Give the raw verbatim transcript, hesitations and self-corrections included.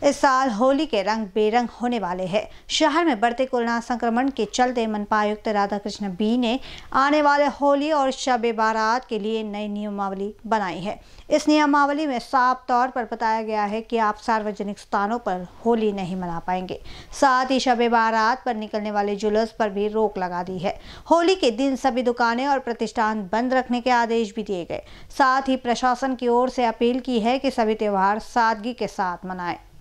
इस साल होली के रंग बेरंग होने वाले हैं। शहर में बढ़ते कोरोना संक्रमण के चलते मनपा आयुक्त राधाकृष्ण बी ने आने वाले होली और शब-ए बारात के लिए नई नियमावली बनाई है। इस नियमावली में साफ तौर पर बताया गया है कि आप सार्वजनिक स्थानों पर होली नहीं मना पाएंगे। साथ ही शब-ए बारात पर निकलने वाले जुलूस पर भी रोक लगा दी है। होली के दिन सभी दुकानें और प्रतिष्ठान बंद रखने के आदेश भी दिए गए। साथ ही प्रशासन की ओर से अपील की है कि सभी त्योहार सादगी के साथ मनाएं।